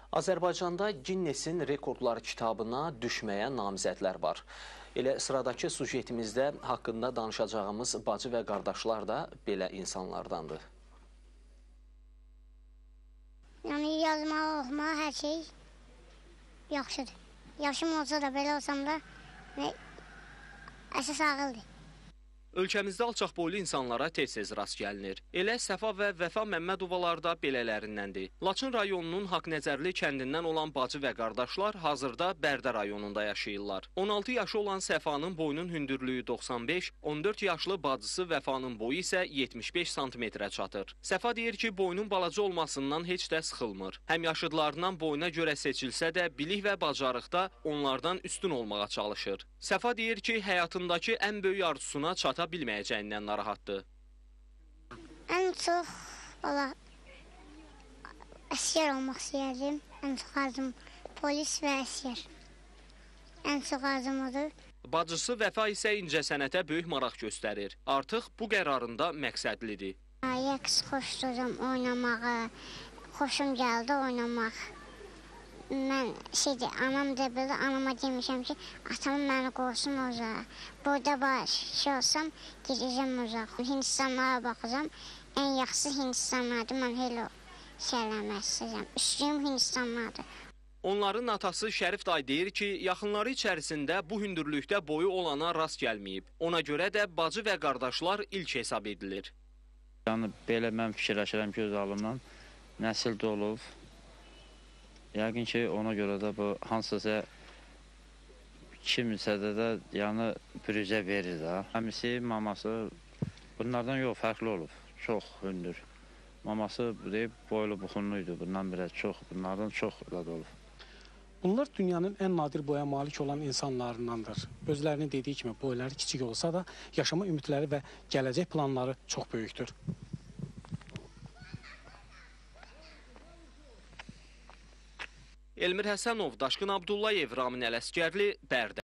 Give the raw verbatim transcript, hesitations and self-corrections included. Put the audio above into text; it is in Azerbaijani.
Azərbaycanda Ginnesin rekordları kitabına düşməyə namizədlər var. Elə sıradakı sujetimizdə haqqında danışacağımız bacı və qardaşlar da belə insanlardandır. Yəni yazmaq, oxumaq, hər şey yaxşıdır. Yaşım olsa da, belə olsam da əsas ağıldır. Ölkəmizdə alçaq boylu insanlara tez-tez rast gəlinir. Elə Səfa və Vəfa Məmmədovalar da belələrindəndir. Laçın rayonunun Haqnəzərli kəndindən olan bacı və qardaşlar hazırda Bərdə rayonunda yaşayırlar. on altı yaşı olan Səfanın boyunun hündürlüyü doxsan beş, on dörd yaşlı bacısı Vəfanın boyu isə yetmiş beş santimetrə çatır. Səfa deyir ki, boyunun balaca olmasından heç də sıxılmır. Həm yaşıdlarından boyuna görə seçilsə də bilik və bacarıqda onlardan üstün olmağa çalışır. Səfa deyir ki, həyatındakı ən böyük arzusuna çata bilməyəcəyindən narahatdır. Ən çox ola, əsgər olmaq istəyərdim. Ən çox arzum polis və əsgər. Ən çox arzum odur. Bacısı Vəfa isə incəsənətə böyük maraq göstərir. Artıq bu qərarında məqsədlidir. Yəqs xoşdurum oynamağı, xoşum gəldi oynamaq. Mən şeydir, anam da belə, anama demişəm ki, atam məni qoysun uzağa. Burada var, şey olsam, gedəcəm uzağa. Hindistanlara baxacam, ən yaxşı Hindistanlardır, mən elə şeyləmək istəyəcəm. Üstüyüm Hindistanlardır. Onların atası Şərif dayı deyir ki, yaxınları içərisində bu hündürlükdə boyu olana rast gəlməyib. Ona görə də bacı və qardaşlar ilk hesab edilir. Yəni, belə mən fikirləşirəm ki, öz alımdan nəsil də olub. Yəqin ki, ona görə də bu hansısa kimsə də, də yəni, bürüzə verir də. Əmisi, maması bunlardan yox, fərqli olub, çox hündür. Maması deyib, boylu buxunluydu, bundan biraz çox, bunlardan çox da olub. Bunlar dünyanın ən nadir boya malik olan insanlarındandır. Özlərinin dediyi kimi boyları kiçik olsa da yaşama ümidləri və gələcək planları çox böyükdür. Elmir Həsənov, Daşqın Abdullayev, Ramin Ələsgərli, Bərdə.